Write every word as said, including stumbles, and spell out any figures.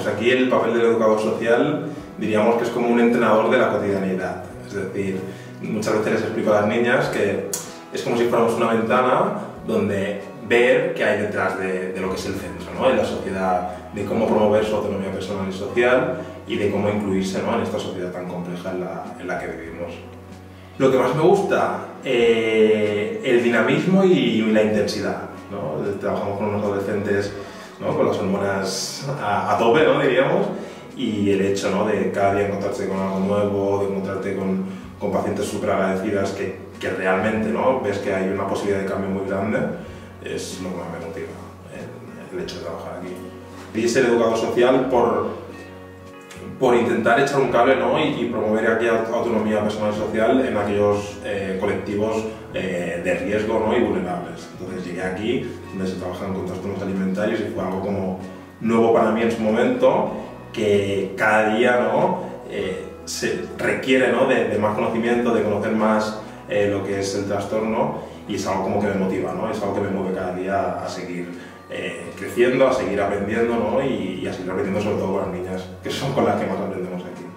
aquí el papel del educador social diríamos que es como un entrenador de la cotidianidad. Es decir, muchas veces les explico a las niñas que es como si fuéramos una ventana donde ver qué hay detrás de, de lo que es el centro, ¿no? En la sociedad, de cómo promover su autonomía personal y social y de cómo incluirse, ¿no?, en esta sociedad tan compleja en la, en la que vivimos. Lo que más me gusta, eh, el dinamismo y la intensidad, ¿no? Trabajamos con unos adolescentes, ¿no?, con las hormonas a, a tope, ¿no?, diríamos, y el hecho, ¿no?, de cada día encontrarte con algo nuevo, de encontrarte con, con pacientes súper agradecidas que, que realmente, ¿no?, ves que hay una posibilidad de cambio muy grande, es lo que más me motiva, el, el hecho de trabajar aquí. Y ser educador social por, por intentar echar un cable, ¿no?, y, y promover aquella autonomía personal y social en aquellos eh, colectivos eh, de riesgo, ¿no?, y vulnerables. Entonces llegué aquí, donde se trabajan con trastornos alimentarios, y fue algo como nuevo para mí en su momento, que cada día, ¿no?, eh, se requiere, ¿no?, de, de más conocimiento, de conocer más eh, lo que es el trastorno, y es algo como que me motiva, ¿no? Es algo que me mueve cada día a seguir eh, creciendo, a seguir aprendiendo, ¿no?, y, y a seguir aprendiendo sobre todo con las niñas, que son con las que más aprendemos aquí.